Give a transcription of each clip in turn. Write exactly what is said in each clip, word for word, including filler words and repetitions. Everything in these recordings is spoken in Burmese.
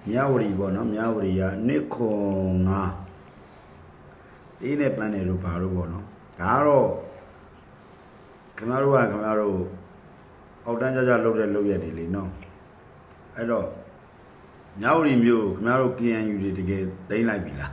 Miauri bono, Miauria, Nikonga. In a planet of Parubono. Caro Camaro, Camaro. Outanja loaded Loyally, no. I don't. Now in you, Camaro key and you did get daylight villa.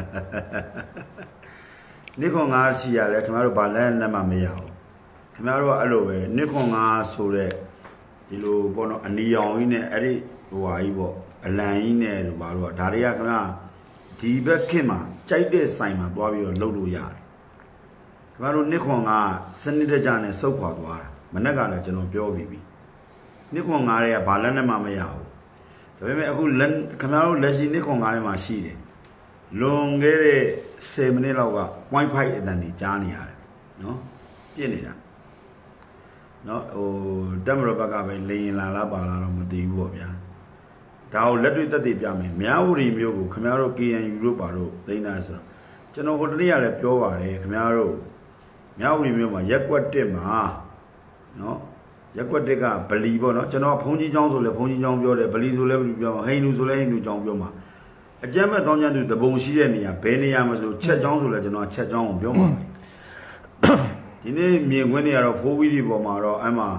Nikonga, she a Camaro Balan, Namameo. Camaro Aloe, Nikonga, so that you bono and Leon in a Eddie Waibo, a line in a Baro, Daria, Tiba Kima, Chide Simon, Bobby or Lodu Yard. Camaro Nikonga, Senator Jan and so called war, Managa, General Joe Bibi. Nikonga, Balana Mamao. The women who learn Camaro Leslie Nikonga Machine. Long Gere Seminela, one pipe than the Johnny. No? Yenida. No, oh, Damrobaga laying la la bala on the Wobia. Thou let it at the Yamin, Miauri Mio, Camaro key and Europaro, they answer. General Hodia Pioa, Camaro. Miauri Mio, Yakwa Tema. No? Yakwa Dega, Believe no, General Pony Jones or the Pony John Bio, Belize level, Hainu Zulainu John Bioma. A German don't do the Bonshia, Penny Amazo, Chet Jones or General Chet John Bioma. In me when you are a four wheelie bomber, I'm a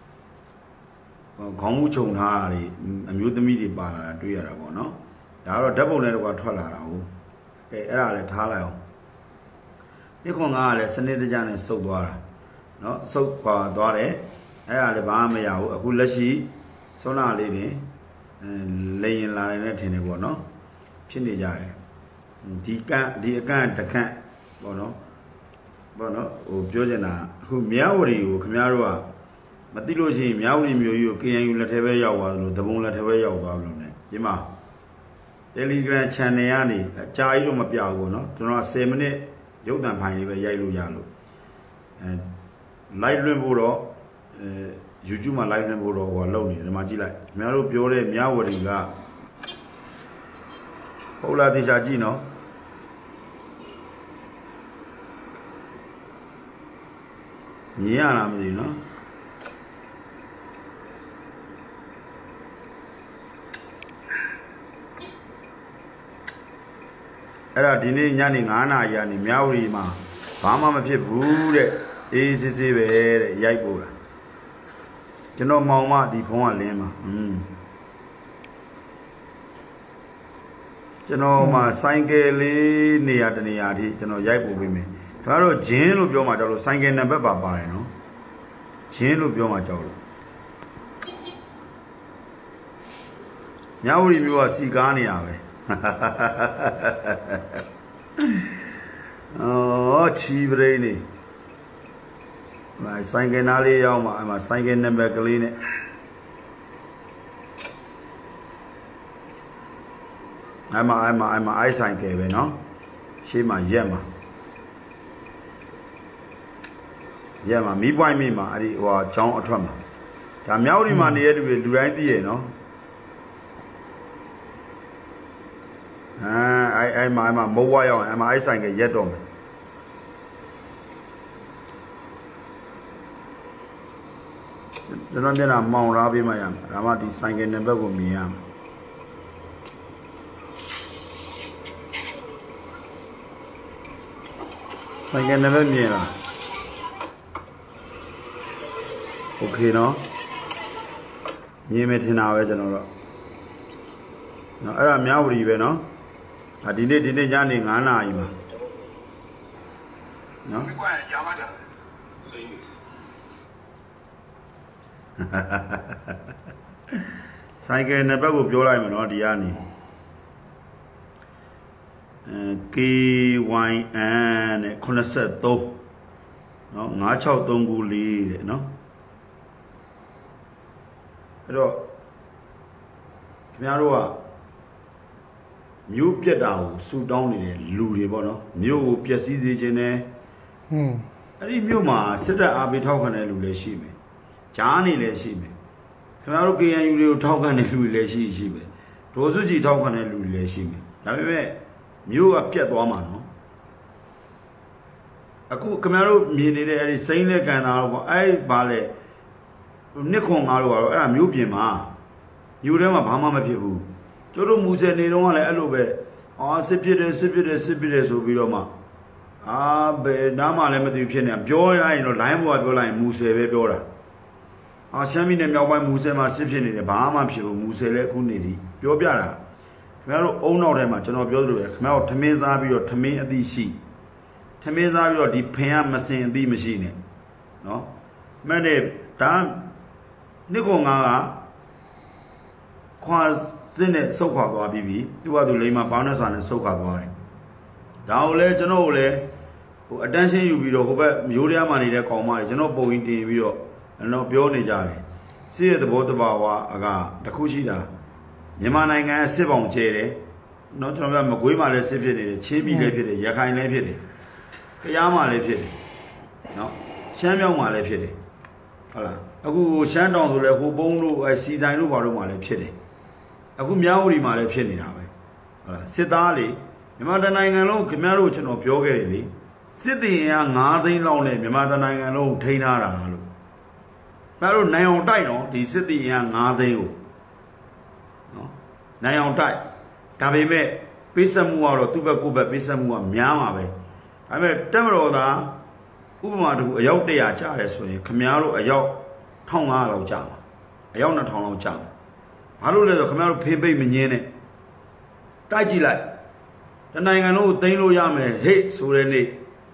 Comuchon Harry, and you the media bar, do you know? There are a double network Tola, a Tala. Nikonga, Senator Jan and so dwara. No, so far, Dore, Alabama, who let she, so now lady, and laying line at any one, no? Chinny Jari. The cat, the cat, the cat, no? Bono, o Jojana, who Miauri, who Camarua, Matilosi, Miauri, Mu, King, Latavea, was the Moon Latavea, Bablone, Jima. Daily Grand Chanayani, a child of Mapiago, no, to not say minute, Yodan Pine, Yalu Yalu. And Light Limbo, Jujuma Light Limbo, or Lonely, the Magilla, Miaru Piore, Miauri, Ola di Jagino. Yeah, you know. Era dini nyani ngana yani miauri ma. Bama ma phit bu de. Eh si si be de yai po la. Chano maung ma di phone ka lin ma. Hmm. Chano ma sign ke le ne ya tane ya thi chano yai po pi me. Claro, Jane will be my daughter, sign a baba, no? Jane will be my daughter. Now you are Sigania. Oh, cheap rainy. My sign an alley, I'm a sign in the Bacaline. I'm a I'm a I'm a eye sign cave, no? She my gemma. Yeah, ma, me by me, ma, or John or Trump. Tamiauri man, the will do right here, no? Ah, I am a mobile, I'm a sign a yet on. The London are Mount Rabi, my am, Ramati sang in the Babu Miam. I can never mean. Okay, no? You met in our general. No, I am Yauri, no? I didn't did Janning Anna. No? Sanke never go Jola, no, Diani. Key wine and Conasetto. No, Nacho don't go lead, no? Hello, Camaro. You get out, so down in a Louis Bono, new Piazzi de Gene. Hm. I remember, said I'll be talking a Luleshime. Johnny Leshime. Camaro and you talk on a Luleshime. Tozuji talk on a Luleshime. However, you appear woman. A cool Camaro meaning a sailor can I ballet. Nikon Aro, I'm Yubi ma. You remember Mama people. ကျတို့မူဆယ်နေတော့ကလည်းအဲ့လိုပဲအော်စစ်ပြစ်တယ်စစ်ပြစ်တယ်စစ်ပြစ်တယ်ဆိုပြီးတော့မှအာဘယ်နားမှလည်းမသိဖြစ်နေပြောရရင်တော့ line ပေါ်ကပြောလိုက်ရင်မူဆယ်ပဲပြောတာအာရှမ်းပြည်နယ်မြောက်ပိုင်းမူဆယ်မှာစစ်ဖြစ်နေတယ်ဘာမှဖြစ်ဘူးမူဆယ်လည်းအခုနေပြီပြောပြတာခင်ဗျားတို့အုံနောက်ထဲမှာကျွန်တော်ပြောသလိုပဲခင်ဗျားတို့ထမင်းစားပြီးတော့ထမင်းအသီးရှိထမင်းစားပြီးတော့ဒီဖင်ကမစင်အသီးမရှိနဲ့နော်မနဲ့ဒါနှစ်ကောင်ငါကခွာစင်းနဲ့ဆုတ်ခွာသွားပြီးပြီသူကသူလိမ္မာပေါင်းနဲ့စာနဲ့ဆုတ်ခွာသွားတယ်ဒါကိုလည်းကျွန်တော်ကိုလည်းဟို attention ယူပြီးတော့ဟိုဘက်ရိုးရားမှာနေတဲ့ကောင်မတွေကျွန်တော်ပုံရင်တင်ပြီးတော့တော့ပြောနေကြတယ်စစ်ရဲ့သဘောတဘာဝအကတခုရှိတာမြန်မာနိုင်ငံစစ်ပေါင်ကျဲတယ်နော်ကျွန်တော်ကမကွေးမှာလည်းစစ်ဖြစ်နေတယ်ချင်းပြည်လည်းဖြစ်တယ်ရခိုင်လည်းဖြစ်တယ်ကယားမှာလည်းဖြစ်တယ်နော်ရှမ်းမြောက်မှာလည်းဖြစ်တယ်ဟုတ်လားအခုရှမ်းတောင်ဆိုလည်းဟိုပုံးတို့အဲစီတိုင်းတို့ဘာတို့မှာလည်းဖြစ်တယ်အခုမြောက်ဦးဒီမှာလည်းဖြစ်နေတာပဲဟုတ်လားစစ်သားလေမြန်မာတိုင်းနိုင်ငံလုံးခင်ဗျားတို့ကျွန်တော်ပြောခဲ့တယ်လေစစ်တီရင်ကငါးသိန်းလောက်နဲ့မြန်မာတိုင်းနိုင်ငံလုံးထိန်းထားတာလို့ဒါတို့နိုင်အောင်တိုက်တော့ဒီစစ်တီရင်ကငါးသိန်းကိုနော်နိုင်အောင်တိုက်ဒါပေမဲ့ပေးဆက်မှုကတော့သူ့ဘက်ကိုယ့်ဘက်ပေးဆက်မှုကများမှာပဲဒါပေမဲ့တက်မတော်သားဥပမာတခုအယောက်တရာကျတယ်ဆိုရင်ခင်ဗျားတို့အယောက်တစ်ထောင်ငါးရာလောက်ကျမှာအယောက်နှစ်ထောင်လောက်ကျမှာဘာလို့လဲဆိုခင်ဗျားတို့ဖေးပိတ်မငင်းနဲ့တိုက်ကြည့်လိုက်တနိုင်ငံလုံးကိုသိမ်းလို့ရမယ်ဟေ့ဆိုတဲ့နေ့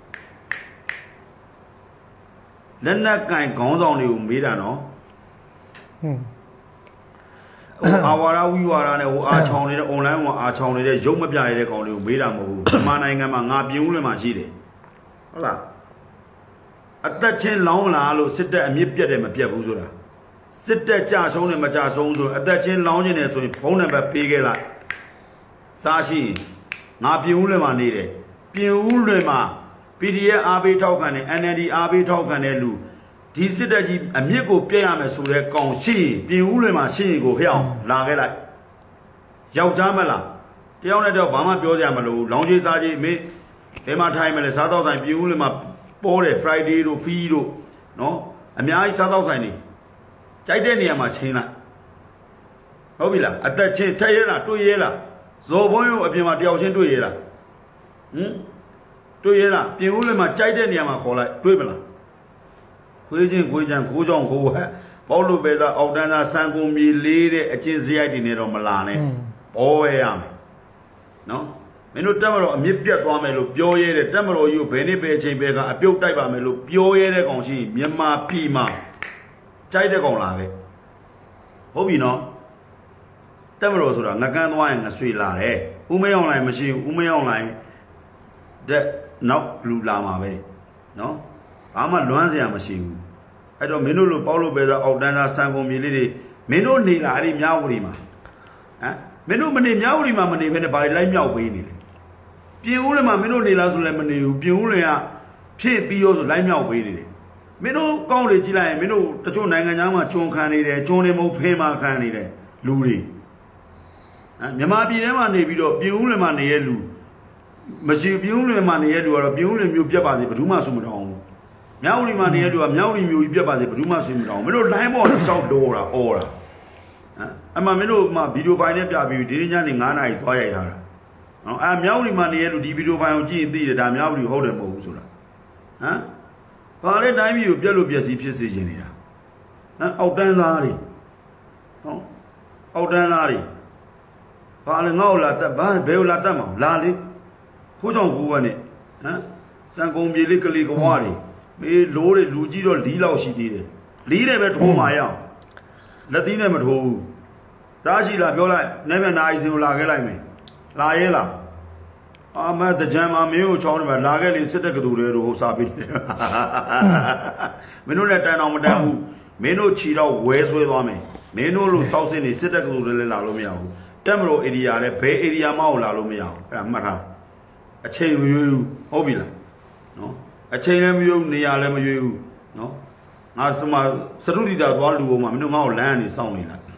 လက်နက်ကင်ခေါင်းဆောင်တွေကိုမေးတာနော်ဟွန်းဟိုအာဝါရဝီဝါရနဲ့ဟိုအာချောင်နေတဲ့ online မှာအာချောင်နေတဲ့ရုပ်မပြရတဲ့ကောင်တွေကိုမေးတာမဟုတ်ဘူးမြန်မာနိုင်ငံမှာငါပြင်းဦးလွင်မှာရှိတယ်ဟုတ်လားအသက်ချင်းလောင်းလာလို့စစ်တပ်အမြင့်ပြတ်တယ်မပြတ်ဘူးဆိုတာစစ်တပ်ကြဆုံးတယ်မကြဆုံးဆိုအသက်ချင်းလောင်းနေတယ်ဆိုရင်ဖုန်းနံပါတ်ပေးခဲ့လိုက်စားရှိငါပြင်းဦးလွင်မှာနေတယ်ပြင်းဦးလွင်မှာ P D F အားပေးထောက်ခံတယ် N L D အားပေးထောက်ခံတဲ့လူဒီစစ်တပ်ကြီးအမြင့်ကိုပြည့်ရမယ်ဆိုတဲ့ကောင်ရှိပြင်ဦးလွင်မှာရှိရင်ကိုဖျောင်းလာခဲ့လိုက်ယောက်ျားမလားတယောက်နဲ့တယောက်ဘာမှပြောကြမလို့လောင်းကြီးစားကြီးမင်းဘယ်မှာထိုင်မလဲစားတော့ဆိုင်ပြင်ဦးလွင်မှာပေါ်တယ် Friday တို့ Fee တို့နော်အများကြီးစားတော့ဆိုင်နေကြိုက်တဲ့နေရာမှာချင်းလိုက်ဟုတ်ပြီလားအသက်ချင်းထက်ရဲလားတွေ့ရဲလားဇော်ဘုန်းရုံအပြင်မှာတယောက်ချင်းတွေ့ရဲလားဟင်တွေ့ရလားပြင်ဦးလည်းမှာကြိုက်တဲ့နေရာမှာခေါ်လိုက်တွေ့မလားခွေးချင်းခွေးချမ်းခိုးကြောင်ခိုးဟဲ့ပေါလို့ပဲသားအောက်တန်းသားစံကုန်မြေလေးတဲ့အချင်းစရိုက်တွေနဲ့တော့မလာနဲ့ဘောဝဲရမယ်နော်မင်းတို့တက်မတော်အမြင့်ပြတ်သွားမယ်လို့ပြောရဲတဲ့တက်မတော်ကြီးကိုဘယ်နှစ်ပဲအချိန်ပဲကအပြုတ်တိုက်ပါမယ်လို့ပြောရဲတဲ့ကောင်ရှိမြန်မာပြည်မှာကြိုက်တဲ့ကောင်လာပဲဟုတ်ပြီနော်တက်မတော်ဆိုတာငကန်းသွားရင်ငဆွေလာတယ်ဦးမင်းအောင်လိုက်မရှိဘူးဦးမင်းအောင်လိုက်တဲ့နောက်လူလာမှာပဲနော်ဘာမှလွမ်းစရာမရှိဘူးအဲ့တော့မင်းတို့လိုပေါလို့ပဲသားအောက်တန်းသားစံကုန်မြေလေးတွေမင်းတို့နေလာအဲ့ဒီမြောက်ဝတီမှာဟမ်မင်းတို့မနေမြောက်ဝတီမှာမနေဘဲနဲ့ဘာတွေလိုက်မြောက်ပေးနေလဲပြင်ဦးလည်းမှာမင်းတို့နေလားဆိုလည်းမနေဘူးပြင်ဦးလည်းကဖြည့်ပြီးရောဆိုလိုက်မြောက်ပေးနေတယ်မင်းတို့ကောင်းလေကြည့်လိုက်ရင်မင်းတို့တချို့နိုင်ငံသားမှာကျွန်းခံနေတယ်ကျွန်းနေမဟုတ်ဖင်းမှာခံနေတယ်လူတွေဟမ်မြန်မာပြည်ထဲမှာနေပြီးတော့ပြင်ဦးလည်းမှာနေရလူမရှိပြုံးလွင်မှာနေရတူကတော့ပြုံးလွင်မျိုးပြတ်ပါစေဘယ်သူမှဆွမတောင်းဘူးမြောက်ဦးမှာနေရတူကမြောက်ဦးမျိုးကြီးပြတ်ပါစေဘယ်သူမှဆွမတောင်းဘူးမင်းတို့ line ပေါ်နဲ့ရှောက်တော့တာအော်တာဟမ်အမှမင်းတို့မှဗီဒီယိုပိုင်းနဲ့ပြပြီးဒီညနေငါးနာရီသွားရိုက်ထားတာနော်အဲမြောက်ဦးမှာနေရတူဒီဗီဒီယိုပိုင်းကိုကြည့်ရင်သိတယ်ဒါမြောက်ဦးဟုတ်တယ်မဟုတ်ဘူးဆိုတာဟမ်ဘာလဲတိုင်းပြည်ကိုပြက်လို့ပြက်စီဖြစ်စေခြင်းနေတာဟမ်အောက်တန်းသားတွေဟောအောက်တန်းသားတွေဘာလဲငေါ့လာတက်ဘာဘယ်လာတက်မအောင်လာလေခိုးကြောင်ခိုးဝက်နဲ့ဟမ်စံကုန်ပြေလေးကလေးကဝါတွေမေးလိုးတွေလူကြီးတော့လီးလောက်ရှိသေးတယ်လီးတယ်ပဲထိုးမှရအောင်လက်သီးနဲ့မထိုးဘူးစားရှိလားပြောလိုက်နေမနာအီစင်ကိုလာခဲ့လိုက်မယ်လာရဲလားအာမတ်တကြံမှာမင်းကိုချောင်းနေမှာလာခဲ့လေစစ်တဲ့ကတူတွေတို့ဟိုစားပြီးတယ်မင်းတို့လည်းတန်အောင်မတန်ဘူးမင်းတို့ခြီတော့ဝဲဆွဲသွားမယ်မင်းတို့လိုစောက်စင်းနေစစ်တဲ့ကတူတွေလည်းလာလို့မရဘူးတက်မလို့ဧရိယာလည်းဘယ်ဧရိယာမှလာလို့မရဘူးအဲ့ဒါမှတ်ထားအချိန်မရွေးဘူးဟုတ်ပြီလားနော်အချိန်လည်းမရွေးဘူးနေရာလည်းမရွေးဘူးနော်ငါစမစရုဒီတာသွားလူအောင်မှာမင်းတို့ငါ့ကိုလမ်းကနေစောင့်နေလိုက်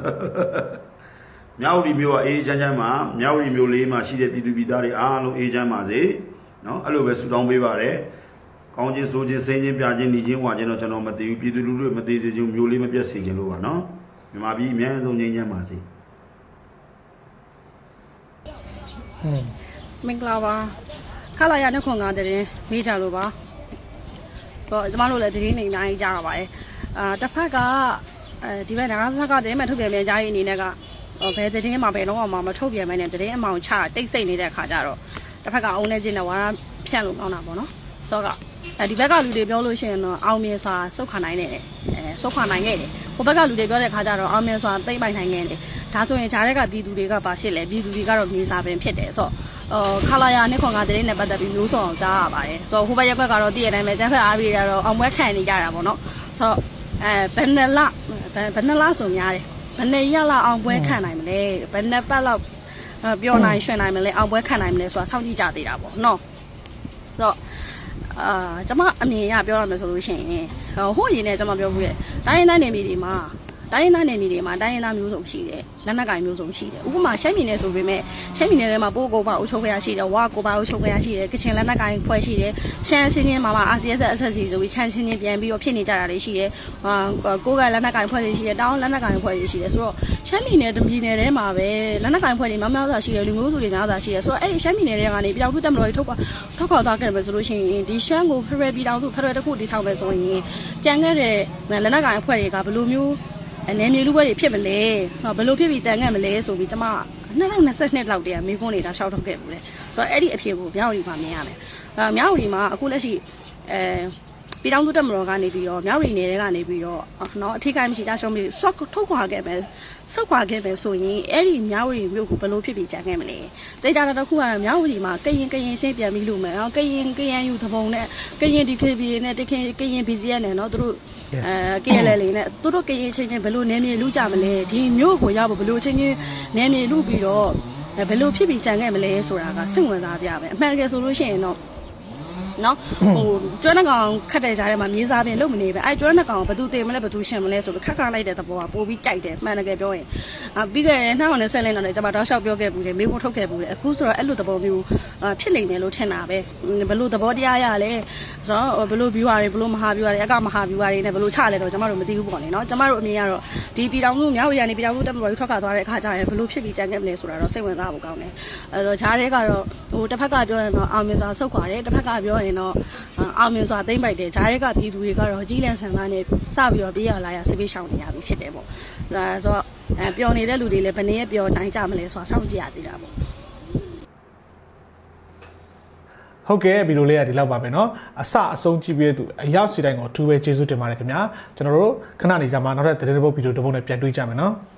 မြောက်ဒီမျိုးကအေးချမ်းချမ်းမှာမြောက်ဒီမျိုးလေးမှာရှိတဲ့ပြည်သူပြည်သားတွေအားလုံးအေးချမ်းပါစေနော်အဲ့လိုပဲဆုတောင်းပေးပါတယ်ကောင်းခြင်းဆိုခြင်းစိမ့်ခြင်းပြခြင်းညီခြင်းဝါခြင်းတော့ကျွန်တော်မသိဘူးပြည်သူလူထုမသိစေခြင်းမျိုးလေးမပြတ်စေခြင်းလို့ပါနော်မြန်မာပြည်အများဆုံးငြိမ်းချမ်းပါစေမင်္ဂလာပါခလာရနှစ်ခွန်ငါတဲ့မေးကြလို့ပါတော့ကျမတို့လည်းတည်နေနိုင်ကြရပါတယ်အာတစ်ဖက်ကအဲဒီဘက်နိုင်ငံသက်ကတည်းကထုတ်ပြန်ပြန်ကြားရေးအနေနဲ့ကဘယ်တည်င်းမှာဘယ်တော့မှမထုတ်ပြန်မဲနဲ့တည်င်းအမောင်ချတိတ်ဆိတ်နေတဲ့ခါကျတော့တစ်ဖက်ကအုံးနေခြင်းနဲ့ဝါရဖြန့်လို့ကောင်းတာပေါ့နော်ဆိုတော့အဲဒီဘက်ကလူတွေပြောလို့ရှိရင်တော့အောင်မြင်စွာစုတ်ခါနိုင်တယ်အဲစုတ်ခါနိုင်ခဲ့တယ်ဟိုဘက်ကလူတွေပြောတဲ့ခါကျတော့အောင်မြင်စွာသိမ့်ပိုင်နိုင်ခဲ့တယ်ဒါဆိုရင်ဂျားတဲ့ကပြည်သူတွေကပါဖြစ်လေပြည်သူတွေကတော့မြေစာပင်ဖြစ်တယ်ဆိုတော့ခလာရနှစ်ခွန်ကတည်းကနဲ့ပတ်သက်ပြီးမျိုးစုံအောင်ကြားရပါတယ်ဆိုတော့ဟိုဘက်ရက်ကွက်ကတော့တည့်ရတိုင်းပဲကျန်းဖက်အားပြီးတော့အောင်ပွဲခံနေကြတာပေါ့နော်ဆိုတော့အဲဘယ်နှလဘယ်နှလဆိုများတယ်ဘယ်နှရက်လောက်အောင်ပွဲခံနိုင်မလဲဘယ်နှပတ်လောက်ပြောနိုင်ရွှင်နိုင်မလဲအောင်ပွဲခံနိုင်မလဲဆိုတာစောင့်ကြည့်ကြသေးတာပေါ့နော်ဆိုတော့အာကျွန်မအမြင်ရပြောရမယ်ဆိုလို့ရှိရင်ဟိုရင်းနဲ့ကျွန်မပြောဘူးရဲ့တိုင်းရင်းသားနေပြည်တော်မှာတိုင်းရင်းသားနေပြည်တော်မှာတိုင်းရင်းသားမျိုးစုံရှိတယ်လက်နက်ကင်မျိုးစုံရှိတယ်ဥပမာရှမ်းပြည်နယ်ဆိုပေမဲ့ရှမ်းပြည်နယ်ထဲမှာပိုးကိုပါအုပ်ချုပ်ခွင့်ရရှိတယ်ဝါကိုပါအုပ်ချုပ်ခွင့်ရရှိတယ်ကချင်လက်နက်ကင်ဖွဲ့ရှိတယ်ရှမ်းချင်းချင်းမှာမှာ အာစီအက်စ် အဆက်စီဆိုပြီးချမ်းချင်းချင်းပြန်ပြီးတော့ဖြစ်နေကြတာတွေရှိတယ်ဟာကိုကလက်နက်ကင်ဖွဲ့တွေရှိတယ်တောင်းလက်နက်ကင်ဖွဲ့တွေရှိတယ်ဆိုတော့ရှမ်းပြည်နယ်တပြည်နယ်ထဲမှာပဲလက်နက်ကင်ဖွဲ့တွေများများစွာရှိတယ်လူမျိုးစုတွေများစွာရှိတယ်ဆိုတော့အဲ့ဒီရှမ်းပြည်နယ်ထဲကနေပြည်တော်စုတက်မတော်ကြီးထုတ်ထုတ်ခေါ်သွားခဲ့မယ်ဆိုလို့ရှိရင်ဒီရှမ်းကိုဖရယ်ပြည်တော်စုဖရယ်တစ်ခုတည်ဆောက်မယ်ဆိုရင်ကြံခဲ့တဲ့လက်နက်ကင်ဖွဲ့တွေကဘယ်လိုမျိုးအနေမျိုးလူပွဲတွေဖြစ်မလဲဘယ်လိုဖြစ်ပြီးကြံခဲ့မလဲဆိုပြီးကျမနှစ်လောက်နှစ်နှစ်လောက်တည်းကမိခွန်းနေတာရှောက်ထုတ်ခဲ့ဘူးလေဆိုတော့အဲ့ဒီအဖြစ်ကိုမြောက်ရီမှာမြင်ရမယ်အဲမြောက်ရီမှာအခုလက်ရှိအဲပြည်တော်စုတက်မတော်ကနေပြီးတော့မြောက်ရီနယ်တွေကနေပြီးတော့နော်အထီးကိုင်းမရှိကြရှုံးပြီးဆော့ထုတ်ခွာခဲ့မယ်ဆော့ခွာခဲ့မယ်ဆိုရင်အဲ့ဒီမြောက်ရီမြို့ကိုဘယ်လိုဖြစ်ပြီးကြံခဲ့မလဲတိတ်တာတစ်ခုကမြောက်ရီမှာကရင်ကရင်ရှင်းပြန်ပြီးလို့မယ်နော်ကရင်ကရင်ယူသဘုံနဲ့ကရင်ဒီကေဘီနဲ့တခင်ကရင်ဘီစီအက်နဲ့နော်သူတို့အဲ ကေ အယ် အယ် လေးနဲ့သူတို့ကရင်ချင်းချင်းဘယ်လိုနေမြေလူကြမလဲဒီမြို့ကိုရောက်ဖို့ဘယ်လိုချင်းချင်းနေမြေလူပြီးတော့ဘယ်လိုဖြစ်ပြီးကြံခဲ့မလဲဆိုတာကစိတ်ဝင်စားကြပဲအမှန်တကယ်ဆိုလို့ရှိရင်တော့နော်ဟိုကျွမ်းနှကောင်ခတ်တဲ့ကြားထဲမှာမြေစားပင်လုံးမနေပဲအဲကျွမ်းနှကောင်ဘယ်သူတင်မလဲဘယ်သူရှင်မလဲဆိုပြီးခက်ခါလိုက်တဲ့သဘောကပိုပြီးကြိုက်တယ်မှန်တကယ်ပြောရင်အာပြီးခဲ့တဲ့နှစ်ထောင်နဲ့ဆက်လင်းတော့လည်းကျွန်မတောက်လျှောက်ပြောခဲ့ဘူးလေမေးဖို့ထုတ်ခဲ့ဘူးလေအခုဆိုတော့အဲ့လိုသဘောမျိုးဖြစ်နေတယ်လို့ထင်တာပဲဘယ်လိုသဘောတရားရလဲဆိုတော့ဘယ်လို viewer တွေဘယ်လိုမဟာ viewer တွေအကမဟာ viewer တွေနဲ့ဘယ်လိုချလဲတော့ကျွန်မတို့မသိဘူးပေါ့လေနော်ကျွန်မတို့အမြင်ကတော့ဒီပြည်တော်စုမြောက်ရီကနေပြည်တော်စုတက်မတော်ကြီးထွက်ခါသွားတဲ့အခါကျရင်ဘယ်လိုဖြစ်ပြီးကြံခဲ့မလဲဆိုတာတော့စိတ်ဝင်စားဖို့ကောင်းတယ်အဲဆိုဂျားတွေကတော့ဟိုတစ်ဖက်ကပြောရင်တော့အောင်မြင်စွာဆုတ်ခွာတယ်တစ်ဖက်ကပြောရင်တော့အောင်မြင်စွာသိမ့်ပိုက်တယ်ဂျားရဲကပြည်သူတွေကတော့ကြီးလန့်ဆန်သားနဲ့စပြီးတော့ပြေးရလာရစစ်ပေးရှောင်နေရပြီဖြစ်တယ်ပေါ့ဒါဆိုတော့အဲပျော်နေတဲ့လူတွေလည်းဘယ်နည်းပျော်နိုင်ကြမလဲဆိုတာစောင့်ကြည့်ရသေးတာပေါ့ဟုတ်ကဲ့ဗီဒီယိုလေးကဒီလောက်ပါပဲเนาะအစအဆုံးကြည့်ပြီးတဲ့သူအရောက်စီတိုင်းကိုအထူးပဲကျေးဇူးတင်ပါတယ်ခင်ဗျာကျွန်တော်တို့ခဏနေကြမှာနောက်ထပ်သတင်းတစ်ပုဒ်ဗီဒီယိုတစ်ပုဒ်နဲ့ပြန်တွေ့ကြမယ်เนาะ